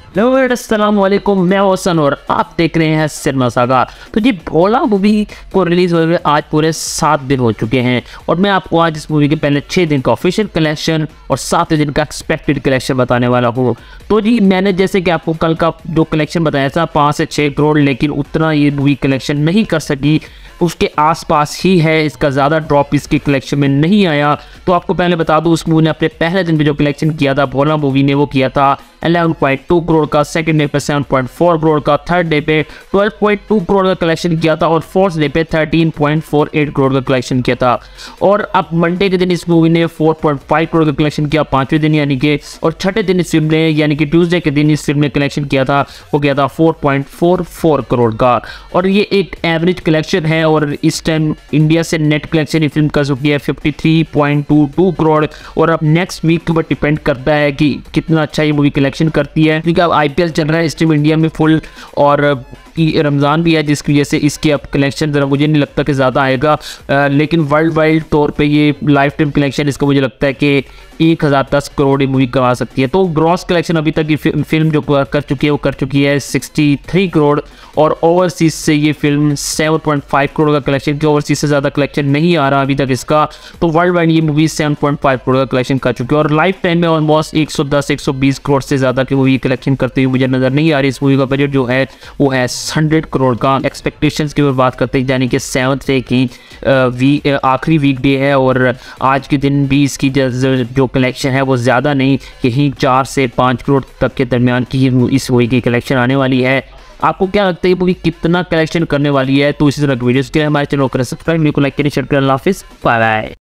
अस्सलाम वालेकुम, मैं हसन और आप देख रहे हैं सिनेमा सागा। तो जी भोला मूवी को रिलीज़ हुए आज पूरे 7 दिन हो चुके हैं और मैं आपको आज इस मूवी के पहले 6 दिन का ऑफिशियल कलेक्शन और 7वें दिन का एक्सपेक्टेड कलेक्शन बताने वाला हूँ। तो जी मैंने जैसे कि आपको कल का जो कलेक्शन बताया था 5 से 6 करोड़, लेकिन उतना ये मूवी कलेक्शन नहीं कर सकी, उसके आसपास ही है। इसका ज़्यादा ड्रॉप इसके कलेक्शन में नहीं आया। तो आपको पहले बता दूं, उस मूवी ने अपने पहले दिन पे जो कलेक्शन किया था भोला मूवी ने, वो किया था 11.2 करोड़ का, सेकंड डे पे 7.4 करोड़ का, थर्ड डे पे 12.2 करोड़ का कलेक्शन किया था और फोर्थ डे पे 13.48 करोड़ का कलेक्शन किया था। और अब मंडे के दिन इस मूवी ने 4.5 करोड़ का कलेक्शन किया 5वें दिन यानी कि, और छठे दिन इस फिल्म ने यानी कि ट्यूसडे के दिन इस फिल्म ने कलेक्शन किया था, वो किया था 4.44 करोड़ का। और ये एक एवरेज कलेक्शन है और इस टाइम इंडिया से नेट कलेक्शन ये फिल्म कर चुकी है 53.22 करोड़। और अब नेक्स्ट वीक के ऊपर डिपेंड करता है कि कितना अच्छा ये मूवी कलेक्शन करती है, क्योंकि अब आईपीएल चल रहा है इस टाइम इंडिया में फुल और रमज़ान भी है, जिसकी वजह से इसके अब कलेक्शन ज़रा मुझे नहीं लगता कि ज़्यादा आएगा। लेकिन वर्ल्ड वाइड तौर पे ये लाइफ टाइम कलेक्शन इसका मुझे लगता है कि 1010 करोड़ ये मूवी कमा सकती है। तो ग्रॉस कलेक्शन अभी तक ये फिल्म जो कर चुकी है वो कर चुकी है 63 करोड़ और ओवरसीज़ से ये फिल्म 7.5 करोड़ का कलेक्शन किया। ओवरसीज़ से ज़्यादा कलेक्शन नहीं आ रहा अभी तक इसका। तो वर्ल्ड वाइड ये मूवी 7.5 करोड़ का कलेक्शन कर चुकी है और लाइफ टाइम में ऑलमोस्ट 110-120 करोड़ से ज़्यादा की मूवी कलेक्शन करते हुए मुझे नज़र नहीं आ रही। इस मूवी का बजट जो है वो है 100 करोड़ का। एक्सपेक्टेशंस की बात करते हैं, यानी कि 7th डे की आखिरी वीक डे है और आज के दिन भी इसकी जो कलेक्शन है वो ज़्यादा नहीं, यही 4 से 5 करोड़ तक के दरमियान की इस मूवी की कलेक्शन आने वाली है। आपको क्या लगता है ये मूवी कितना कलेक्शन करने वाली है? तो इसी तरह वीडियोस के लिए हमारे चैनल को सब्सक्राइब, वीडियो को लाइक करें, शेयर करें। अल्लाह हाफिज़, बाय बाय।